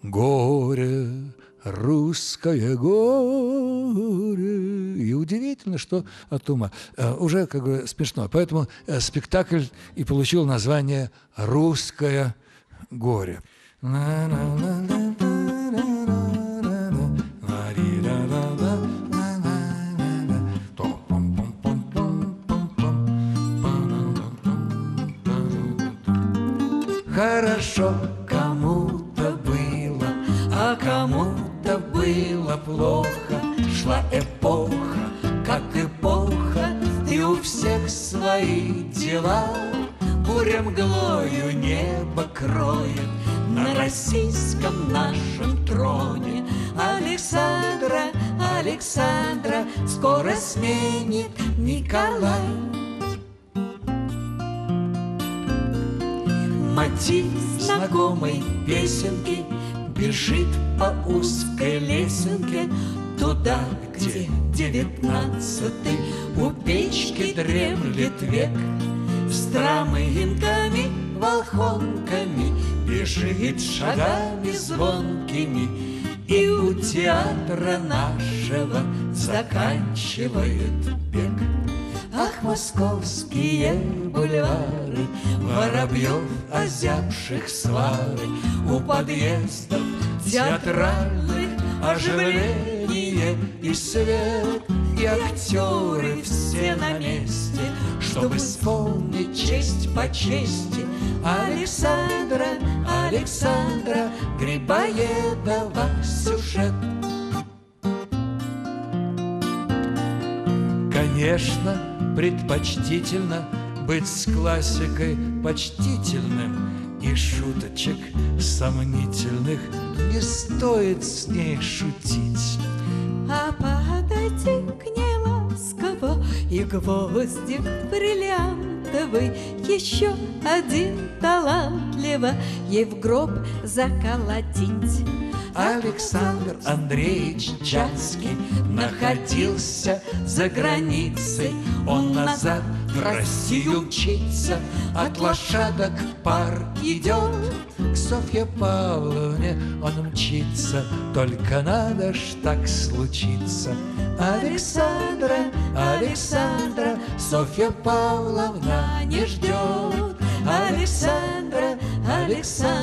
горе, русское горе. И удивительно, что от ума. Уже как бы смешно. Поэтому спектакль и получил название «Русское горе». Хорошо кому-то было, а кому-то было плохо. Шла эпоха, как эпоха, и у всех свои дела. Буря мглою небо кроет на российском нашем троне. Александра, Александра скоро сменит Николай. Мотив знакомой песенки бежит по узкой лесенке туда, где 19-й у печки дремлет век. С траминками, волхонками бежит шагами звонкими, и у театра нашего заканчивает бег. Ах, московские бульвары, воробьев озябших свары, у подъездов театральных оживление и свет, и актеры все на месте, чтобы вспомнить честь по чести Александра, Александра Грибоедова сюжет. Конечно, предпочтительно быть с классикой почтительным, и шуточек сомнительных не стоит с ней шутить. А подойти к ней ласково и гвоздик бриллиантовый еще один талантливо ей в гроб заколотить. Александр Андреевич Чацкий находился за границей. Он назад в Россию мчится, от лошадок пар идет. К Софье Павловне он мчится, только надо ж так случиться. Александра, Александра Софья Павловна не ждет. Александра, Александра